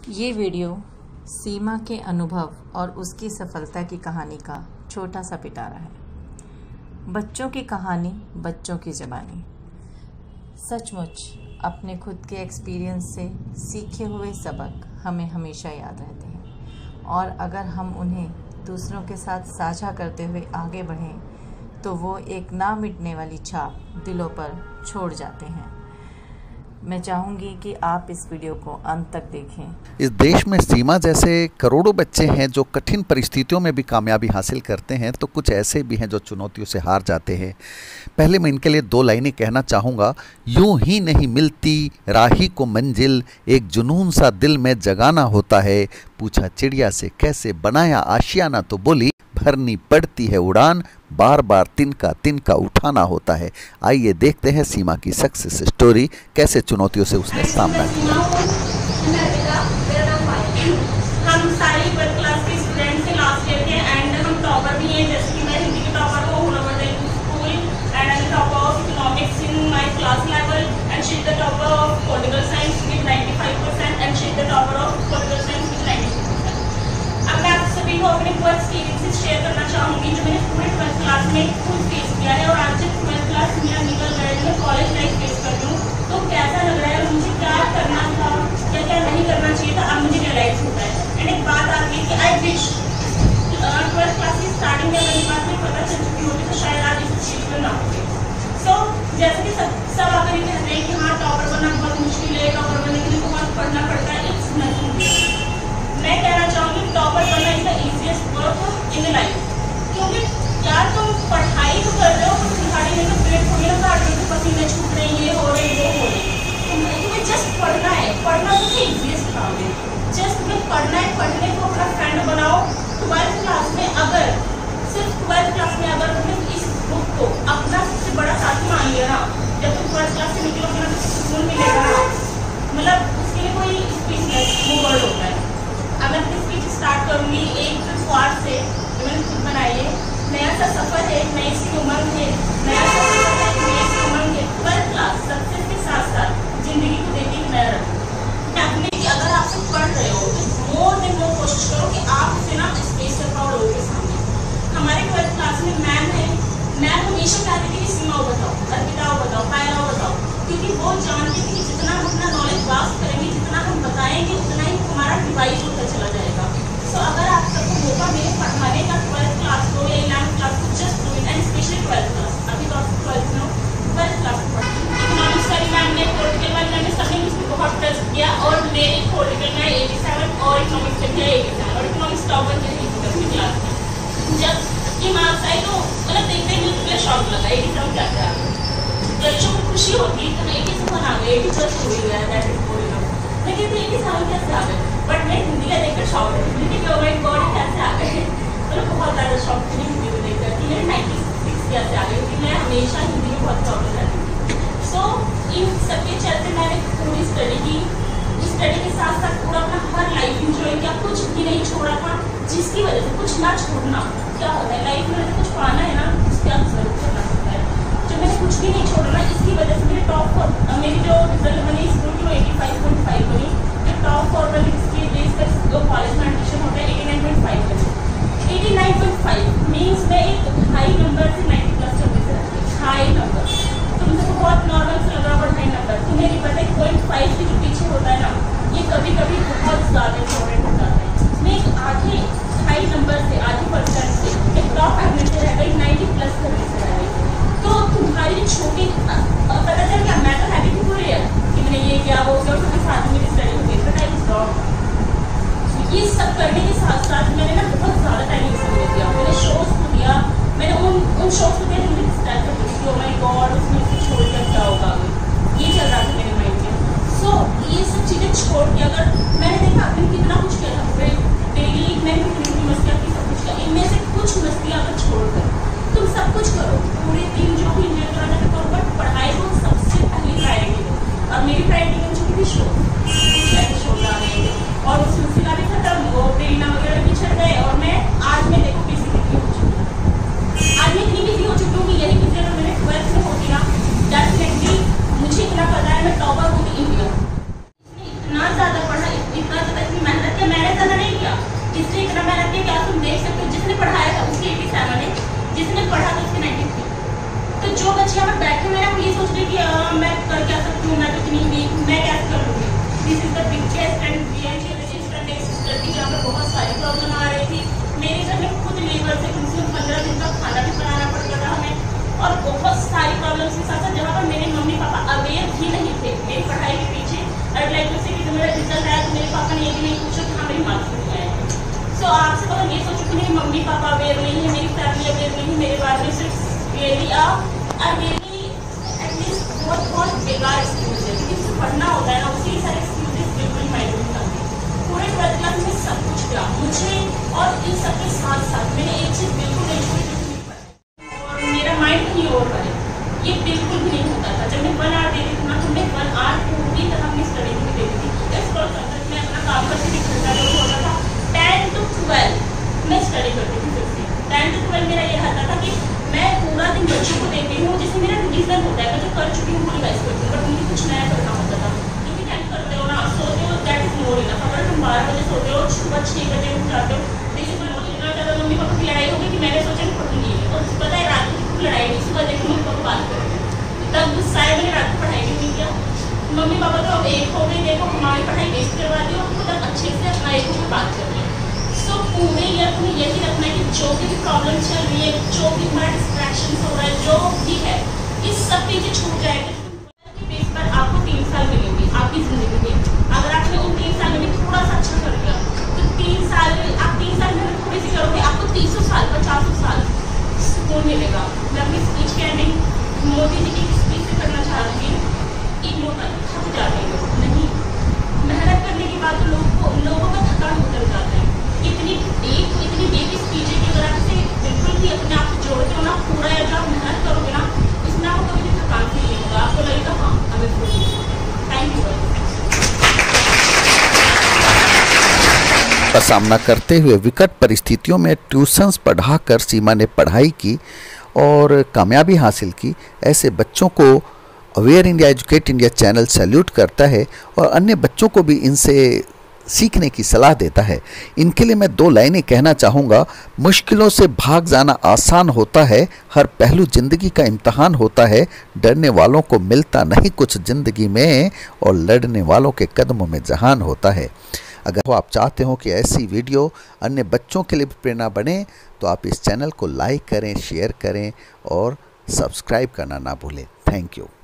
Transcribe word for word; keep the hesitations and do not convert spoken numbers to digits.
ये वीडियो सीमा के अनुभव और उसकी सफलता की कहानी का छोटा सा पिटारा है। बच्चों की कहानी, बच्चों की ज़बानी। सचमुच अपने खुद के एक्सपीरियंस से सीखे हुए सबक हमें हमेशा याद रहते हैं, और अगर हम उन्हें दूसरों के साथ साझा करते हुए आगे बढ़ें तो वो एक ना मिटने वाली छाप दिलों पर छोड़ जाते हैं। मैं चाहूँगी कि आप इस वीडियो को अंत तक देखें। इस देश में सीमा जैसे करोड़ों बच्चे हैं जो कठिन परिस्थितियों में भी कामयाबी हासिल करते हैं, तो कुछ ऐसे भी हैं जो चुनौतियों से हार जाते हैं। पहले मैं इनके लिए दो लाइनें कहना चाहूँगा। यूं ही नहीं मिलती राही को मंजिल, एक जुनून सा दिल में जगाना होता है। पूछा चिड़िया से कैसे बनाया आशियाना, तो बोली भरनी पड़ती है उड़ान, बार बार तिनका तिनका उठाना होता है। आइए देखते हैं सीमा की सक्सेस स्टोरी, कैसे चुनौतियों से उसने सामना किया। हम सारी ट्वेल्थ क्लास के स्टूडेंट से लास्ट ईयर के, एंड हम टॉपर भी हैं। जैसे कि मैं हिंदी की टॉपर हूँ school, and I am topper of economics in my class level, and she is the topper of political science with ninety five percent, and she is the topper of political science with ninety six percent. अब मैं आप सभी को अपने वो experiences share करना चाहूँगी जो मैंने पूरे ट्वेल्थ क्लास में खुद फेस किया है, और आज जब ट्वेल्थ क्लास मेरा निकल गया है, मैं कॉलेज लाइफ फेस कर रही हूँ, तो कैसा लग रहा है, मुझे क्या करना था या क्या नहीं करना चाहिए था, अब मुझे रियलाइज होता है। एंड एक बात आती है कि आई विश ट्वेल्थ क्लास की स्टार्टिंग में अगर बात में पता चल चुकी होती तो शायद आज इस चीज पर ना होती। सो जैसे कि सब सब आकर ये कहते हैं कि हाँ टॉपर बनना बहुत मुश्किल है, टॉपर बनने के लिए बहुत पढ़ना पड़ता है, इट्स नथिंग। मैं कहना चाहूँगी टॉपर बनना is the easiest work in life, क्योंकि यार तुम पढ़ाई तो कर रहे हो, तुम तुम्हारी में तो पेट थोड़ी ना काट रहे हो, पसीने छूट रहे हैं, ये हो रहे वो हो रहे, तुम्हें जस्ट पढ़ना है। पढ़ना सबसे इजीएस्ट काम है, जस्ट तुम्हें पढ़ना है। पढ़ने को अपना फ्रेंड बनाओ। ट्वेल्थ क्लास में अगर सिर्फ ट्वेल्थ क्लास में अगर तुमने इस बुक को अपना सबसे बड़ा साथी मान लिया ना, जब तुम ट्वेल्थ क्लास से निकलोगे ना तो सुकून मिलेगा ना, मतलब उसके लिए कोई स्पीच वो वर्ड होता है। अब मैं स्पीच स्टार्ट करूँगी एक स्वार्थ से जो मैंने खुद बनाई है। नया सा सफर है, नई सी उमंग है, नया सा सफर है, नई सी उमंग है। ट्वेल्थ क्लास सक्सेस के साथ साथ जिंदगी को देती है नया रंग। अपने कि अगर आप सिर्फ पढ़ रहे हो तो मोर देन मोर कोशिश करो कि आप उसे ना स्पेस से पाओ लोगों के सामने। हमारे ट्वेल्थ क्लास में मैम है, मैम हमेशा कहती थी कि सीमा बताओ, अर्पिताओ बताओ, पायराओ बताओ, क्योंकि वो जानती थी कि जितना हम अपना नॉलेज वास्ट करेंगे, जितना हम बताएंगे, उतना ही हमारा डिवाइस होता चला जाएगा। सो so, अगर आप सबको मौका मिले पढ़ाने का ट्वेल्थ क्लास को या इलेवंथ क्लास को, just do it, and specially twelfth class. अभी तो आप ट्वेल्थ में हो, ट्वेल्थ क्लास में पढ़ो। इकोनॉमिक्स वाली मैम ने, पॉलिटिकल वाली मैम ने, सबने मुझे बहुत ट्रस्ट किया, और मेरे पॉलिटिकल में एटी सेवन और इकोनॉमिक्स में भी एटी सेवन, और इकोनॉमिक्स टॉपर के अपनी क्लास में। जब ये मार्क्स आए तो मतलब देखते ही मुझे शॉक लगा, एटी सेवन क्या क्या बच्चों को खुशी होती है तो एटी सेवन आ गए, एटी प्लस हो गया, दैट इज गुड इनफ। मैं कहती एटी सेवन कैसे आ गए, बट मैं हिंदी का देखकर शॉक है, हिंदी के ओवर गॉड कैसे आ गए, मतलब बहुत ज़्यादा शॉक थी हिंदी को देखकर कि मेरे नाइन्टी सिक्स कैसे आ गए, क्योंकि मैं हमेशा हिंदी में बहुत प्रॉब्लम रहती थी। सो इन सबके चलते मैंने पूरी स्टडी की, स्टडी के साथ साथ पूरा अपना हर लाइफ इंजॉय किया, कुछ भी नहीं छोड़ा था, जिसकी वजह से कुछ ना छोड़ना क्या होता है लाइफ में, कुछ पाना है ना उसके आप जरूर करना सकता है। जो मैंने कुछ भी नहीं छोड़ना, इसकी वजह से मेरे टॉप मेरी जो रिजल्ट बनी स्कूल की वो एटी फाइव पॉइंट फाइव बनी, जो टॉप फॉर बनी इसकी बेस पर जो कॉलेज में एडमिशन होता है एटी नाइन पॉइंट फाइव बनी। Eighty nine point five means मैं एक हाई नंबर से नाइन्टी प्लस चलते थे, हाई नंबर। तुमसे तो बहुत नॉर्मल से लग रहा बट हाई नंबर, तुम्हें नहीं पता पॉइंट फाइव के जो पीछे होता है ना, ये कभी कभी बहुत ज़्यादा इंपॉर्टेंट हो जाता है। मैं एक आधे हाई नंबर से, आधे परसेंट से एक टॉप एवरेज से रह गई, नाइन्टी प्लस करने से रह गई। तो तुम्हारी छोटी पता चल गया, मैं तो हैप्पी थी पूरी है कि मैंने ये किया वो किया, उसके साथ मेरी स्टडी हो गई, बट आई वाज रॉन्ग। ये सब करने के साथ साथ मैंने ना बहुत ज़्यादा टाइम इसमें दिया, मैंने शोज़ को दिया, मैंने उन उन शोज़ को दिया जिनमें स्टार्ट कर दी, ओ माय गॉड उसमें से छोड़ कर क्या होगा, ये चल रहा था मेरे माइंड में। सो ये सब चीज़ें छोड़ के अगर मैंने देखा आपने कितना कुछ किया था पूरे डेली, मैंने कितनी मस्तियाँ की, सब कुछ किया, इनमें से कुछ मस्तियाँ अगर छोड़ कर तुम सब कुछ करो, पूरे दिन जो भी इंजॉय करना चाहते करो, बट पढ़ाई को सबसे पहली प्रायोरिटी दो। और मेरी प्रायोरिटी बन चुकी थी शो, शो गा रहे थे, और उस सिलसिला भी खत्म, वो प्रेरणा वगैरह भी छट गए, और मैं आज मैं देखो किसी कितनी हो चुकी हूँ, आज मैं इतनी बिजी हो चुकी हूँ कि यही किसी अगर मैंने ट्वेल्थ में होती ना, डेफिनेटली मुझे इतना पता है मैं टॉपर होगी इंडिया। इतना ज़्यादा पढ़ा, इतना ज़्यादा इसमें मेहनत किया, मैंने ज़्यादा नहीं किया, इसलिए इतना मेहनत किया कि आप तुम देख सकते हो जिसने पढ़ाया था उसकी एटी सेवन है, जिसने पढ़ा था उसकी नाइन्टी थ्री। तो जो बच्चे यहाँ पर बैठे हुए हैं वो ये सोच रहे कि आ, मैं कर क्या सकती हूँ, मैं तो इतनी वीक हूँ, मैं कैसे कर लूँगी। This is the biggest and reality registered sister की जहाँ पर बहुत सारी प्रॉब्लम आ रही थी। मेरे घर में खुद लेबर से कम से कम पंद्रह दिन का खाना भी बनाना पड़ता था हमें, और बहुत सारी प्रॉब्लम्स के साथ साथ जहाँ पर मेरे मम्मी पापा अवेयर भी नहीं थे मेरी पढ़ाई के पीछे। आई लाइक टू से कि मेरा रिजल्ट आया तो मेरे पापा ने ये भी नहीं पूछा कि हाँ मेरी मार्क्स कितने आए। सो आपसे अगर ये सोचो कि मेरी मम्मी पापा अवेयर नहीं है, मेरी फैमिली अवेयर नहीं है, मेरे बारे में सिर्फ रियली आप रियली एटलीस्ट बहुत बहुत बेकार एक्सक्यूज है, क्योंकि उससे पढ़ना होता है ना, उसी सारे एक्सक्यूजेस बिल्कुल माइंड में आते हैं। पूरे ट्वेल्थ क्लास में सब कुछ किया मुझे, और इन सबके साथ साथ मैंने एक चीज़ बिल्कुल नहीं छोड़ी, और मेरा माइंड कहीं और करे, ये बिल्कुल भी नहीं होता था। जब मैं वन आवर देती थी ना तो मैं वन आवर पूरी तरह अपनी स्टडी में देती थी। इस प्रोसेस में अपना काम करती थी, घंटा जो होता था टेन टू ट्वेल्व मैं स्टडी करती थी। फिर से टेन टू ट्वेल्व मेरा ये रहता था कि मैं पूरा दिन बच्चों को देती हूँ, जिसमें मेरा रिविजन होता है, मैं जो कर चुकी हूँ वो रिवाइज करती हूँ, बट मुझे कुछ नया करना होता था। क्योंकि टाइम करते हो ना, सोते हो दैट इज मोर इनफ। अगर तुम बारह बजे सोते हो, सुबह छः बजे उठ जाते हो, देखिए इतना ज़्यादा मम्मी पापा की लड़ाई होगी कि मैंने सोचा कि पढ़ूंगी, और पता है रात को लड़ाई नहीं, सुबह देखो मम्मी पापा बात करेंगे, तब गुस्सा है मैंने रात को पढ़ाई भी नहीं किया। मम्मी पापा तो अब एक हो गई, देखो हमारी पढ़ाई वेस्ट करवा दी, और खुद अच्छे से अपना एक होकर बात कर रहे हैं। सो पूरे ईयर तुम्हें यही रखना है कि जो भी प्रॉब्लम चल रही है, जो भी हमारा डिस्ट्रैक्शन हो रहा है, जो भी है, इस सब चीज़ें छूट जाएगी। बेस पर आपको तीन साल मिलेंगे आपकी ज़िंदगी में। अगर आपने उन तीन साल में भी थोड़ा सा अच्छा कर लिया तो तीन साल में आप तीन साल में थोड़ी सी करोगे, आपको तीसों साल पचासों साल सुकून मिलेगा। मैं अपनी स्पीच के एंडिंग मोदी जी की स्पीच से करना चाहूँगी। इग्नोर कर थक जाते हैं लोग, नहीं मेहनत करने के बाद लोगों को लोगों का थकान उतर जाता है। इतनी एक इतनी बेबी स्पीच है कि अगर आप इसे बिल्कुल भी अपने आप से जोड़ते हो ना, पूरा या जो आप मेहनत करोगे ना, इसमें आपको कभी भी थकान फील नहीं होगा, आपको लगेगा हाँ हमें थैंक यू। का सामना करते हुए विकट परिस्थितियों में ट्यूशन्स पढ़ाकर सीमा ने पढ़ाई की और कामयाबी हासिल की। ऐसे बच्चों को aware India educate India channel salute करता है और अन्य बच्चों को भी इनसे सीखने की सलाह देता है। इनके लिए मैं दो लाइनें कहना चाहूँगा। मुश्किलों से भाग जाना आसान होता है, हर पहलू ज़िंदगी का इम्तहान होता है, डरने वालों को मिलता नहीं कुछ ज़िंदगी में, और लड़ने वालों के कदमों में जहान होता है। अगर आप चाहते हो कि ऐसी वीडियो अन्य बच्चों के लिए भी प्रेरणा बने तो आप इस चैनल को लाइक करें, शेयर करें और सब्सक्राइब करना ना भूलें। Thank you.